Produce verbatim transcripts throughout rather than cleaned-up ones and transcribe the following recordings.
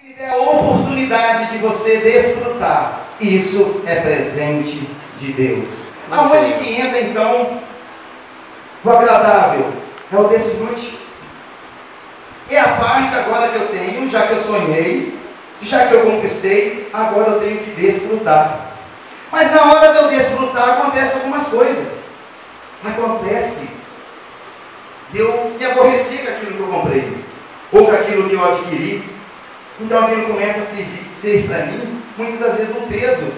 Se lhe der a oportunidade de você desfrutar, isso é presente de Deus. Aonde que entra então o agradável? É o desfrute. É a parte agora que eu tenho, já que eu sonhei, já que eu conquistei, agora eu tenho que desfrutar. Mas na hora de eu desfrutar, acontece algumas coisas. Acontece de eu me aborrecer com aquilo que eu comprei, ou com aquilo que eu adquiri. Então aquilo começa a ser, ser para mim, muitas das vezes, um peso.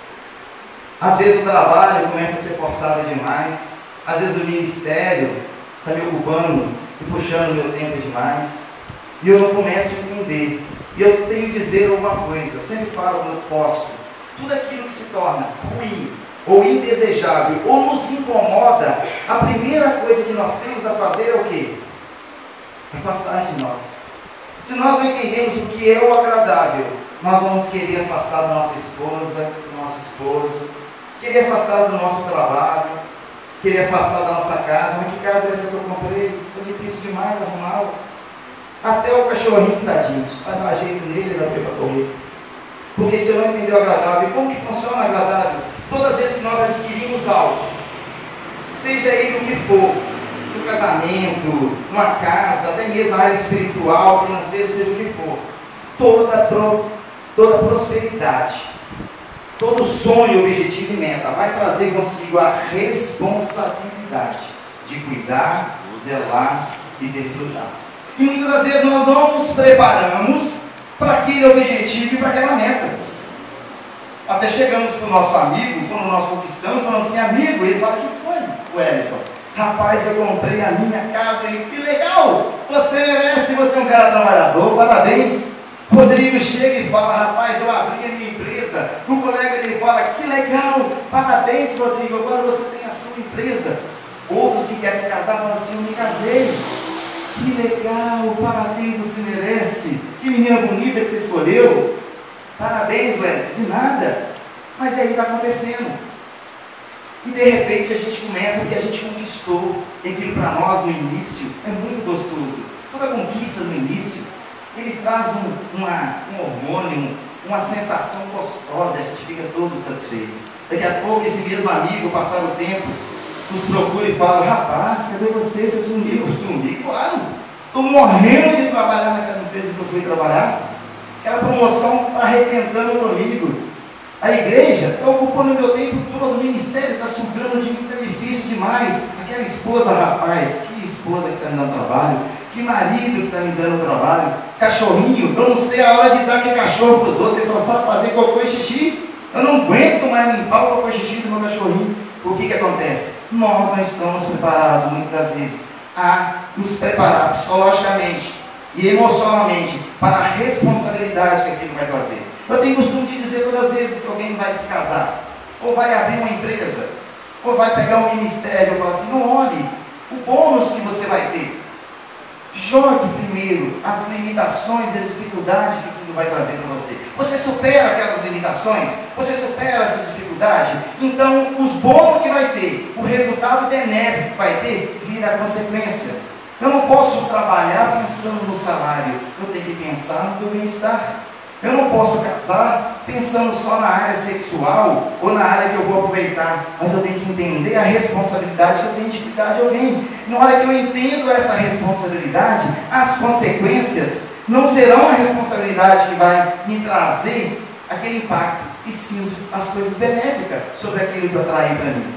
Às vezes o trabalho começa a ser forçado demais. Às vezes o ministério está me ocupando e puxando meu tempo demais. E eu não começo a entender. E eu tenho que dizer alguma coisa. Eu sempre falo quando posso. Tudo aquilo que se torna ruim, ou indesejável, ou nos incomoda, a primeira coisa que nós temos a fazer é o quê? Afastar de nós. Se nós não entendemos o que é o agradável, nós vamos querer afastar da nossa esposa, do nosso esposo, querer afastar do nosso trabalho, querer afastar da nossa casa. Mas que casa é essa que eu comprei? Foi difícil demais arrumá-la. Até o cachorrinho, tadinho, vai dar jeito nele, ele vai ter para correr. Porque se eu não entender o agradável, como que funciona o agradável? Todas as vezes que nós adquirimos algo, seja ele o que for, no casamento, numa casa, até mesmo na área espiritual, financeira, seja o que for, toda, pro, toda prosperidade, todo sonho, objetivo e meta vai trazer consigo a responsabilidade de cuidar, zelar e desfrutar. E muitas das vezes nós não nos preparamos para aquele objetivo e para aquela meta. Até chegamos para o nosso amigo, quando nós conquistamos, falando assim, amigo, ele fala, que foi, Wellington? Rapaz, eu comprei a minha casa, e que legal, você merece, você é um cara trabalhador, parabéns. Rodrigo chega e fala, rapaz, eu abri a minha empresa. O colega dele fala, que legal, parabéns, Rodrigo, agora você tem a sua empresa. Outros que querem casar falam assim, eu me casei. Que legal, parabéns, você merece. Que menina bonita que você escolheu. Parabéns, Wellington, de nada. Mas aí está acontecendo. E de repente a gente começa porque a gente conquistou. E aquilo para nós no início é muito gostoso. Toda conquista no início, ele traz um, uma, um hormônio, uma sensação gostosa, a gente fica todo satisfeito. Daqui a pouco esse mesmo amigo, passado o tempo, nos procura e fala, rapaz, cadê você? Você sumiu? Eu sumi, claro. Estou morrendo de trabalhar naquela empresa que eu fui trabalhar. Aquela promoção está arrebentando comigo. A igreja está ocupando o meu tempo todo, o ministério está sugando de mim, está difícil demais. Aquela esposa, rapaz, que esposa que está me dando trabalho, que marido que está me dando trabalho, cachorrinho, eu não sei a hora de dar aquele cachorro para os outros, ele só sabe fazer cocô e xixi. Eu não aguento mais limpar o cocô e xixi do meu cachorrinho. O que que acontece? Nós não estamos preparados, muitas das vezes, a nos preparar psicologicamente e emocionalmente para a responsabilidade que aquilo vai trazer. Eu tenho costume de dizer todas as vezes que alguém vai se casar, ou vai abrir uma empresa, ou vai pegar um ministério, e falar assim, não olhe o bônus que você vai ter. Jogue primeiro as limitações e as dificuldades que aquilo vai trazer para você. Você supera aquelas limitações? Você supera essas dificuldades? Então, os bônus que vai ter, o resultado benéfico que vai ter, vira a consequência. Eu não posso trabalhar pensando no salário, eu tenho que pensar no meu bem-estar. Eu não posso casar pensando só na área sexual ou na área que eu vou aproveitar, mas eu tenho que entender a responsabilidade que eu tenho de cuidar de alguém. Na hora que eu entendo essa responsabilidade, as consequências não serão a responsabilidade que vai me trazer aquele impacto, e sim as coisas benéficas sobre aquilo que eu atraí para mim.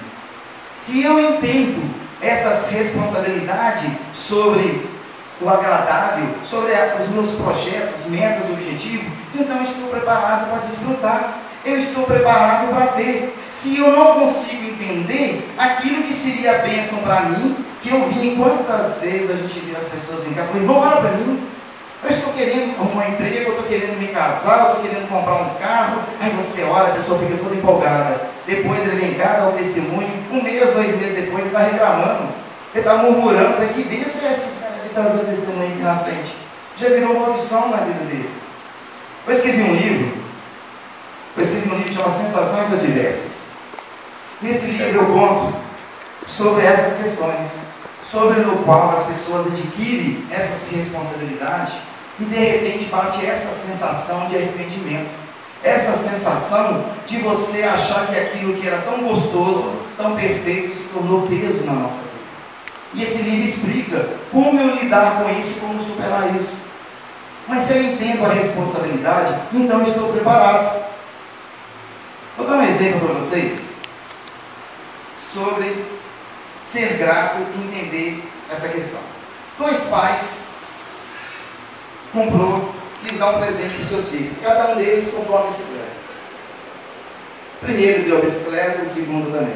Se eu entendo essas responsabilidades sobre o agradável, sobre os meus projetos, metas, objetivos, então eu estou preparado para desfrutar, eu estou preparado para ter. Se eu não consigo entender aquilo que seria bênção para mim, que eu vi quantas vezes a gente vê as pessoas em casa, falando, não olha para mim, eu estou querendo arrumar um emprego, eu estou querendo me casar, eu estou querendo comprar um carro, aí você olha, a pessoa fica toda empolgada, depois ele vem cá, dá o testemunho, um mês, dois meses depois ele está reclamando, ele está murmurando, que bênção é essa? Trazer o testemunho aqui na frente. Já virou uma opção na vida dele. Eu escrevi um livro, eu escrevi um livro que chama Sensações Adversas. Nesse livro eu conto sobre essas questões, sobre o qual as pessoas adquirem essas responsabilidades E de repente bate essa sensação de arrependimento, essa sensação de você achar que aquilo que era tão gostoso, tão perfeito, se tornou peso na nossa vida. E esse livro explica como eu lidar com isso, como superar isso. Mas se eu entendo a responsabilidade, então eu estou preparado. Vou dar um exemplo para vocês sobre ser grato e entender essa questão. Dois pais comprou, quis dar um presente para os seus filhos. Cada um deles comprou uma bicicleta. O primeiro deu a bicicleta, o segundo também.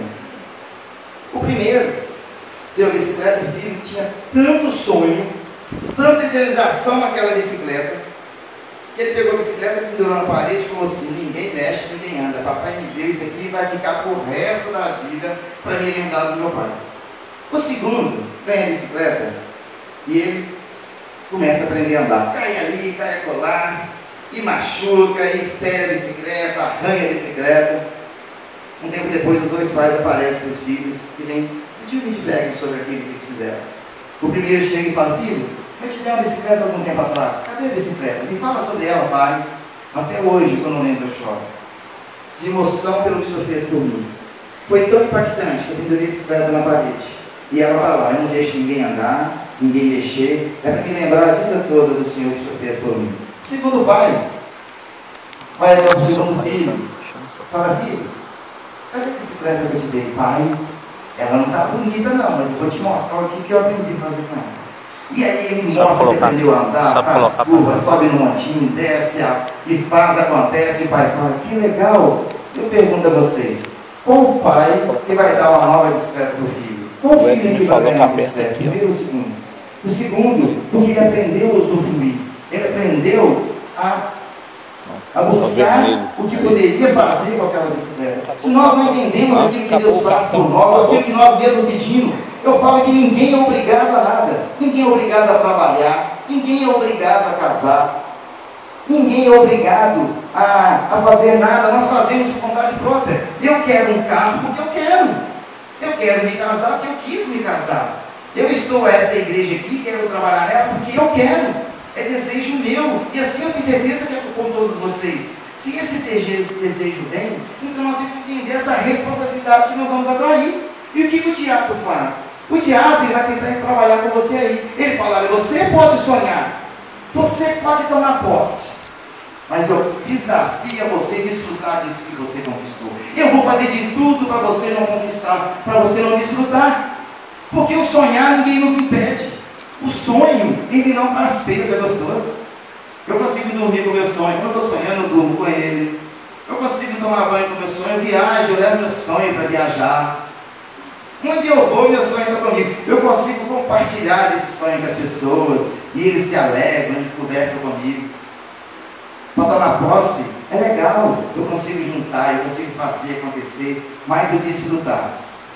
O primeiro deu a bicicleta, o filho tinha tanto sonho, tanta idealização naquela bicicleta, que ele pegou a bicicleta, pendurou na parede e falou assim: ninguém mexe, ninguém anda. Papai me deu isso aqui e vai ficar pro resto da vida para me lembrar do meu pai. O segundo ganha a bicicleta e ele começa a aprender a andar. Cai ali, cai acolá, e machuca, e fere a bicicleta, arranha a bicicleta. Um tempo depois, os dois pais aparecem para os filhos e vêm pedir um feedback sobre aquilo que eles fizeram. O primeiro chega e fala: filho, eu te dei uma bicicleta algum tempo atrás. Cadê a bicicleta? Me fala sobre ela, pai. Até hoje, quando eu lembro, eu choro. De emoção pelo que o senhor fez por mim. Foi tão impactante que eu pendurei a bicicleta na parede. E ela vai lá: eu não deixo ninguém andar, ninguém mexer. É para me lembrar a vida toda do Senhor que o senhor fez por mim. O segundo pai vai até o segundo filho. Fala: filho, cadê a bicicleta que eu te dei? Pai, ela não está bonita não, mas eu vou te mostrar o que eu aprendi a fazer com ela. E aí ele só mostra que aprendeu a andar, faz curva, pra... sobe no montinho, desce a, e faz, acontece, e o pai fala: que legal. Eu pergunto a vocês, qual o pai que vai dar uma nova bicicleta para o filho? Qual o filho que vai ganhar a bicicleta? Primeiro ou segundo? O segundo, porque ele aprendeu a usufruir. Ele aprendeu a, a buscar o que poderia fazer com aquela bicicleta. Se nós não entendemos aquilo que Deus faz por nós, aquilo que nós mesmos pedimos, eu falo que ninguém é obrigado a nada. Ninguém é obrigado a trabalhar. Ninguém é obrigado a casar. Ninguém é obrigado a, a fazer nada. Nós fazemos por vontade própria. Eu quero um carro porque eu quero. Eu quero me casar porque eu quis me casar. Eu estou a essa igreja aqui, quero trabalhar nela porque eu quero. É desejo meu. E assim eu tenho certeza que é com todos vocês. Se esse desejo vem, então nós temos que entender essa responsabilidade que nós vamos atrair. E o que, que o diabo faz? O diabo ele vai tentar trabalhar com você aí. Ele fala: olha, você pode sonhar, você pode tomar posse, mas eu desafio a você desfrutar disso que você conquistou. Eu vou fazer de tudo para você não conquistar, para você não desfrutar. Porque o sonhar ninguém nos impede. O sonho, ele não traz peso, é gostoso. Eu consigo dormir com o meu sonho. Quando eu estou sonhando, eu durmo com ele. Eu consigo tomar banho com o meu sonho. Eu viajo, eu levo meu sonho para viajar. Onde eu vou, meu sonho está comigo. Eu consigo compartilhar esse sonho com as pessoas. E eles se alegram, eles conversam comigo. Para tomar posse, é legal. Eu consigo juntar, eu consigo fazer acontecer. Mas o desfrutar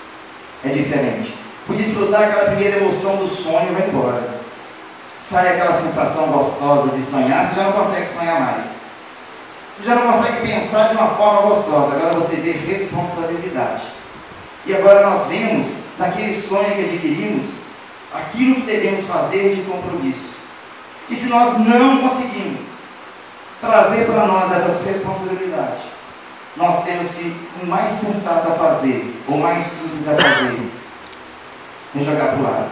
é diferente. O desfrutar, aquela primeira emoção do sonho vai embora. Sai aquela sensação gostosa de sonhar, você já não consegue sonhar mais. Você já não consegue pensar de uma forma gostosa. Agora você vê responsabilidade. E agora nós vemos, daquele sonho que adquirimos, aquilo que devemos fazer de compromisso. E se nós não conseguimos trazer para nós essas responsabilidades, nós temos que o mais sensato a fazer, o mais simples a fazer, é jogar para o lado.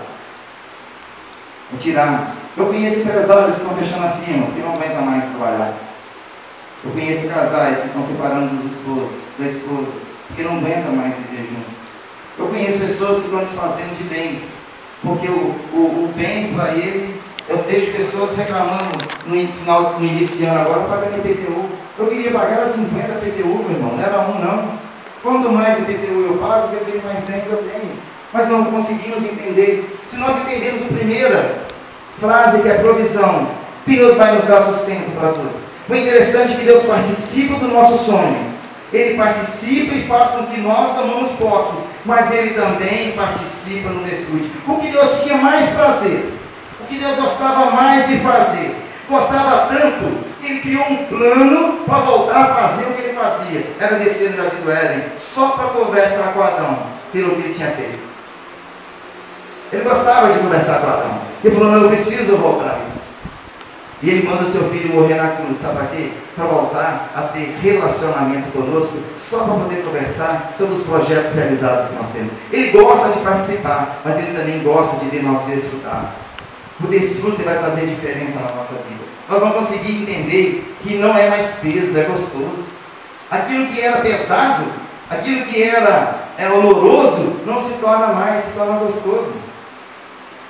É tirarmos. Eu conheço empresários que estão fechando a firma, porque não aguentam mais trabalhar. Eu conheço casais que estão separando dos esposos, da esposa, porque não aguentam mais viver junto. Eu conheço pessoas que estão desfazendo de bens, porque o, o, o bens para ele, eu vejo pessoas reclamando no, final, no início de ano agora, pagando I P T U. Eu queria pagar cinquenta I P T U, meu irmão, não era um não. Quanto mais I P T U eu pago, quer dizer, mais bens eu tenho. Mas não conseguimos entender. Se nós entendemos a primeira frase, que é provisão, Deus vai nos dar sustento para tudo. O interessante é que Deus participa do nosso sonho. Ele participa e faz com que nós tomamos posse, mas Ele também participa no desfrute. O que Deus tinha mais prazer, o que Deus gostava mais de fazer, gostava tanto, que Ele criou um plano para voltar a fazer o que Ele fazia. Era descer no Jardim do Éden, só para conversar com Adão, pelo que Ele tinha feito. Ele gostava de conversar com Adão. Ele falou: não, eu preciso voltar a isso. E Ele manda o seu Filho morrer na cruz, sabe para quê? Para voltar a ter relacionamento conosco, só para poder conversar sobre os projetos realizados que nós temos. Ele gosta de participar, mas Ele também gosta de ver nós desfrutarmos. O desfrute vai trazer diferença na nossa vida. Nós vamos conseguir entender que não é mais peso, é gostoso. Aquilo que era pesado, aquilo que era, era oloroso, não se torna mais, se torna gostoso.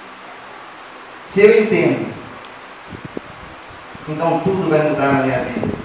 Se eu entendo, então tudo vai mudar na minha vida.